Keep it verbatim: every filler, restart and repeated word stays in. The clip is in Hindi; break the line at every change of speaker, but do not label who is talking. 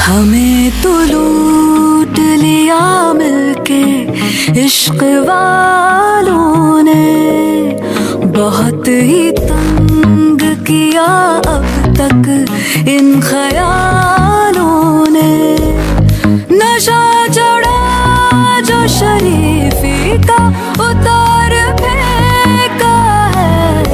हमें तो लूट लिया मिलके इश्क वालों ने, बहुत ही तंग किया अब तक इन ख्यालों ने। नशा चढ़ा जो शरीफी का उतर